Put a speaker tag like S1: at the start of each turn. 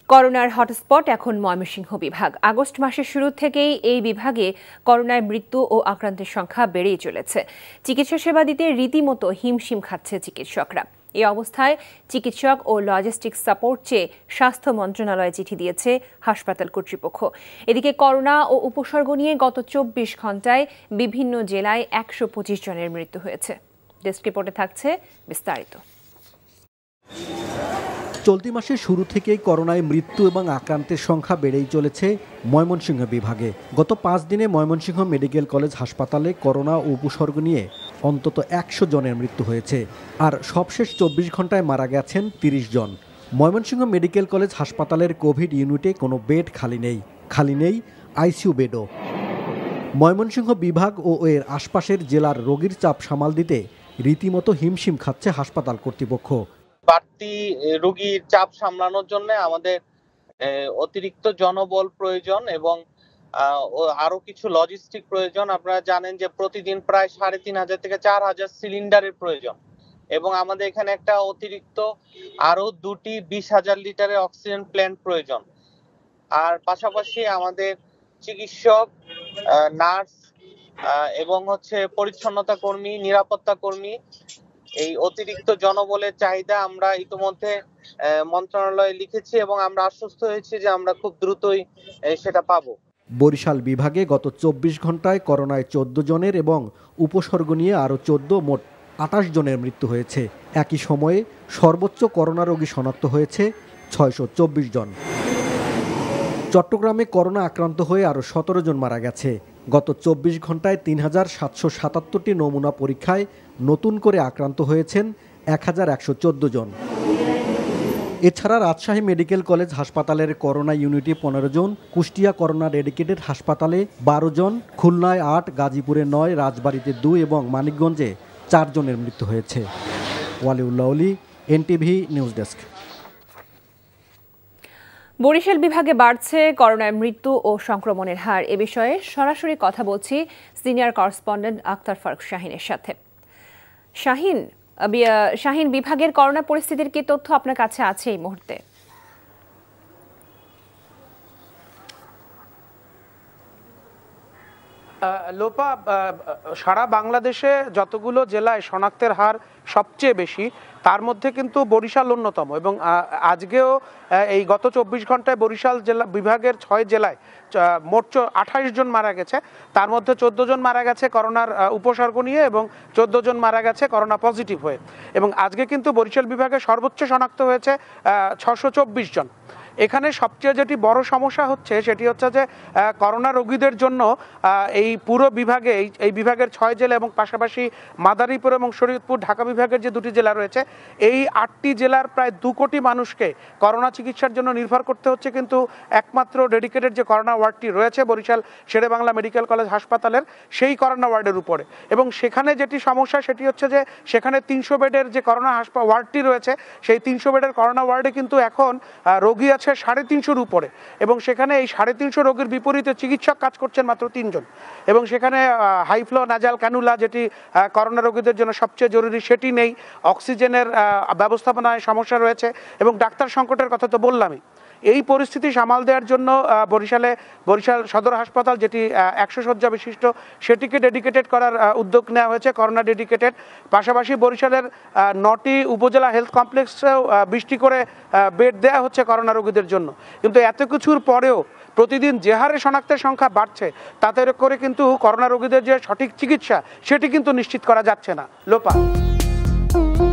S1: করোনার হটস্পট এখন ময়মনসিংহ বিভাগ। আগস্ট মাসের শুরু থেকেই এই বিভাগে করোনায় মৃত্যু ও আক্রান্তের সংখ্যা বেড়েই চলেছে। চিকিৎসা সেবা দিতে রীতিমতো হিমশিম খাচ্ছে চিকিৎসকরা। এই অবস্থায় চিকিৎসক ও লজিস্টিক্স সাপোর্ট চেয়ে স্বাস্থ্য মন্ত্রণালয়ে চিঠি দিয়েছে হাসপাতাল কর্তৃপক্ষ। এদিকে করোনা ও উপসর্গ নিয়ে গত ২৪ ঘণ্টায় বিভিন্ন জেলায় ১২৫ জনের মৃত্যু হয়েছে। ডেস্ক রিপোর্টে থাকছে বিস্তারিত।
S2: চলতি মাসের শুরু থেকেই করোনায় মৃত্যু এবং আক্রান্তের সংখ্যা বেড়েই চলেছে ময়মনসিংহ বিভাগে। গত ৫ দিনে ময়মনসিংহ মেডিকেল কলেজ হাসপাতালে করোনা ও উপসর্গ নিয়ে অন্তত ১০০ জনের মৃত্যু হয়েছে, আর সবশেষ ২৪ ঘন্টায় মারা গেছেন ৩০ জন। ময়মনসিংহ মেডিকেল কলেজ হাসপাতালের কোভিড ইউনিটে কোনো বেড খালি নেই আইসিইউ বেডও। ময়মনসিংহ বিভাগ ও এর আশপাশের জেলার রোগীর চাপ সামাল দিতে রীতিমতো হিমশিম খাচ্ছে হাসপাতাল কর্তৃপক্ষ।
S3: বাড়তি রোগীর চাপ সামলানোর জন্য আমাদের অতিরিক্ত জনবল প্রয়োজন এবং আরো কিছু লজিস্টিক প্রয়োজন। আপনারা জানেন যে প্রতিদিন প্রায় ৩৫০০ থেকে ৪০০০ সিলিন্ডারের প্রয়োজন এবং আমাদের এখানে একটা অতিরিক্ত আরো ২টি ২০,০০০ লিটারের অক্সিজেন প্ল্যান্ট প্রয়োজন। আর পাশাপাশি আমাদের চিকিৎসক, নার্স এবং পরিচ্ছন্নতা কর্মী, নিরাপত্তা কর্মী, এই অতিরিক্ত জনবলের চাহিদা আমরা ইতিমধ্যে মন্ত্রণালয়ে লিখেছি এবং আমরা আশ্বস্ত হয়েছি যে আমরা খুব দ্রুতই সেটা পাবো।
S2: বরিশাল বিভাগে গত ২৪ ঘন্টায় করোনায় ১৪ জনের এবং উপসর্গ নিয়ে আরও ১৪ মোট ২৮ জনের মৃত্যু হয়েছে। একই সময়ে সর্বোচ্চ করোনা রোগী শনাক্ত হয়েছে ৬২৪ জন। চট্টগ্রামে করোনা আক্রান্ত হয়ে আরও ১৭ জন মারা গেছে। গত ২৪ ঘন্টায় ৩৭৭৭টি নমুনা পরীক্ষায় নতুন করে আক্রান্ত হয়েছেন ১১১৪ জন। এছাড়া রাজশাহী মেডিকেল কলেজ হাসপাতালের করোনা ইউনিটে ১৫ জন, কুষ্টিয়া করোনা ডেডিকেটেড হাসপাতালে ১২ জন, খুলনায় ৮, গাজীপুরে ৯, রাজবাড়ীতে ২ এবং মানিকগঞ্জে ৪ জনের মৃত্যু হয়েছে। ওয়ালিউল্লাহ অলি, এনটিভি নিউজ ডেস্ক।
S1: বরিশাল বিভাগে বাড়ছে করোনায় মৃত্যু ও সংক্রমণের হার। এ বিষয়ে সরাসরি কথা বলছি সিনিয়র করেসপন্ডেন্ট আক্তার ফারুক শাহিনের সাথে। শাহিন, বিভাগের করোনা পরিস্থিতির কি তথ্য আপনার কাছে আছে এই মুহূর্তে?
S4: লোপা, সারা বাংলাদেশে যতগুলো জেলায় শনাক্তের হার সবচেয়ে বেশি তার মধ্যে কিন্তু বরিশাল অন্যতম এবং আজকেও এই গত ২৪ ঘন্টায় বরিশাল জেলা বিভাগের ৬ জেলায় মোট ২৮ জন মারা গেছে। তার মধ্যে ১৪ জন মারা গেছে করোনার উপসর্গ নিয়ে এবং ১৪ জন মারা গেছে করোনা পজিটিভ হয়ে। এবং আজকে কিন্তু বরিশাল বিভাগে সর্বোচ্চ শনাক্ত হয়েছে ৬২৪ জন। এখানে সবচেয়ে যেটি বড় সমস্যা হচ্ছে সেটি হচ্ছে যে করোনা রোগীদের জন্য এই পুরো বিভাগে এই বিভাগের ৬ জেলা এবং পাশাপাশি মাদারীপুর এবং শরীয়তপুর ঢাকা বিভাগের যে ২টি জেলা রয়েছে, এই ৮টি জেলার প্রায় ২ কোটি মানুষকে করোনা চিকিৎসার জন্য নির্ভর করতে হচ্ছে। কিন্তু একমাত্র ডেডিকেটেড যে করোনা ওয়ার্ডটি রয়েছে বরিশাল শেরেবাংলা মেডিকেল কলেজ হাসপাতালের, সেই করোনা ওয়ার্ডের উপরে। এবং সেখানে যেটি সমস্যা সেটি হচ্ছে যে সেখানে ৩০০ বেডের যে করোনা ওয়ার্ডটি রয়েছে, সেই ৩০০ বেডের করোনা ওয়ার্ডে কিন্তু এখন রোগী আছে ৩৫০-র উপরে এবং সেখানে এই ৩৫০ রোগীর বিপরীতে চিকিৎসক কাজ করছেন মাত্র ৩ জন এবং সেখানে হাইফ্লো নাজাল ক্যানুলা, যেটি করোনা রোগীদের জন্য সবচেয়ে জরুরি, সেটি নেই। অক্সিজেনের ব্যবস্থাপনায় সমস্যা রয়েছে এবং ডাক্তার সংকটের কথা তো বললামই। এই পরিস্থিতি সামাল দেওয়ার জন্য বরিশাল সদর হাসপাতাল, যেটি ১০০ শয্যা বিশিষ্ট, সেটিকে ডেডিকেটেড করার উদ্যোগ নেওয়া হয়েছে, করোনা ডেডিকেটেড। পাশাপাশি বরিশালের ৯টি উপজেলা হেলথ কমপ্লেক্সেও ২০টি করে বেড দেওয়া হচ্ছে করোনা রোগীদের জন্য। কিন্তু এত কিছুর পরেও প্রতিদিন যে হারে শনাক্তের সংখ্যা বাড়ছে তাতে করে কিন্তু করোনা রোগীদের যে সঠিক চিকিৎসা সেটি কিন্তু নিশ্চিত করা যাচ্ছে না। লোপা।